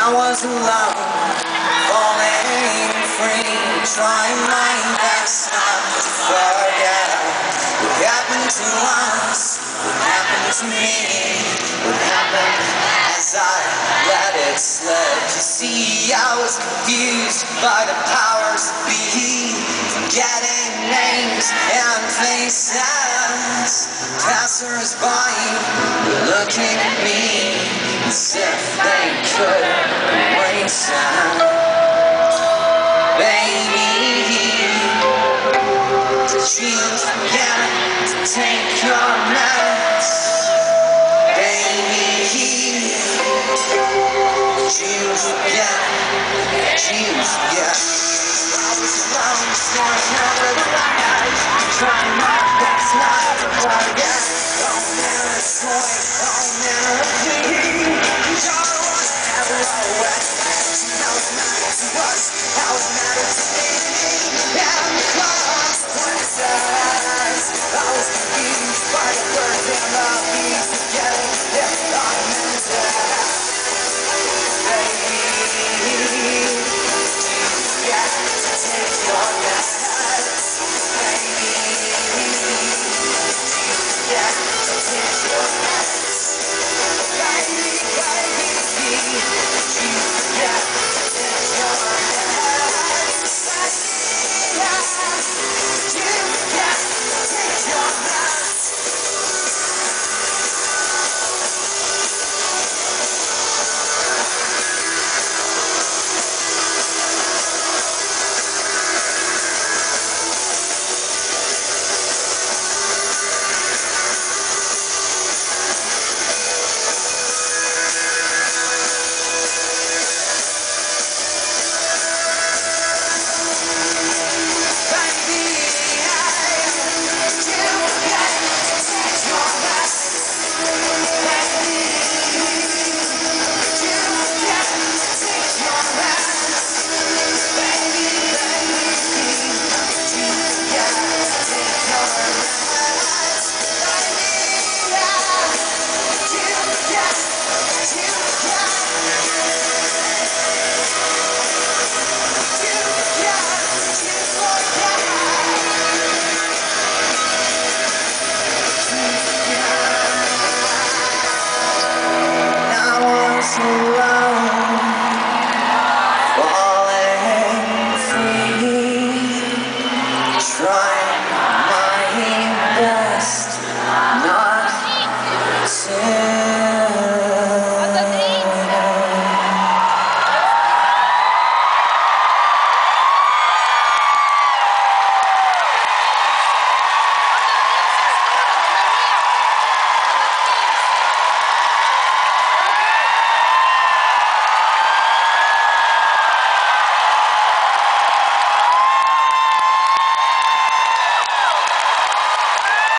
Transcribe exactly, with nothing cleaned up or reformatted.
I was alone, falling free, trying my best not to forget what happened to us, what happened to me, what happened as I let it slip. You see, I was confused by the powers that be, forgetting names and faces. Passers-by looking at me as if they could erase it. Baby, did you forget to take your meds? Baby, did you forget? Did you forget? I was alone, staring out of the light, trying my best not to forget. Oh man, it's going, oh man, please. You're the one that ever away. She knows matter to us, how it matters to me. And the consequences, I was confused by the words and the beats, forgetting if I meant it. Baby, yeah, take your meds. Baby, yeah, take your meds. Baby, baby, yeah, take your meds. Baby, yeah, take your meds. I was